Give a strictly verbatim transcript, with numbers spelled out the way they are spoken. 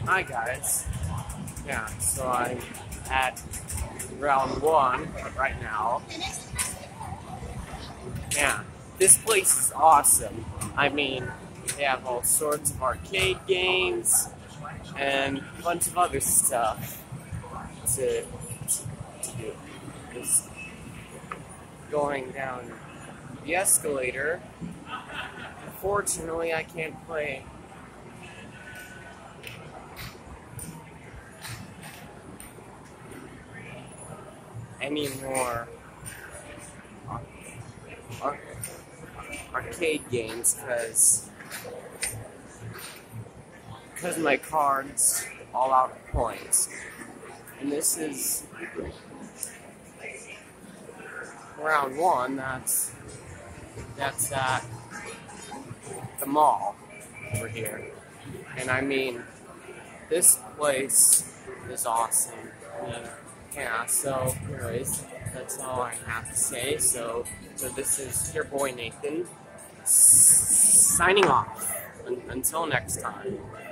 Hi guys. Yeah, so I'm at Round one right now. Yeah, this place is awesome. I mean, they have all sorts of arcade games and a bunch of other stuff to, to do. Just going down the escalator. Unfortunately, I can't play any more ar arcade games because because my card's all out of points. And this is round one. That's that's at the mall over here, and I mean, this place is awesome. I mean, yeah. So, anyways, that's all I have to say. So, so this is your boy Nathan signing off. Un until next time.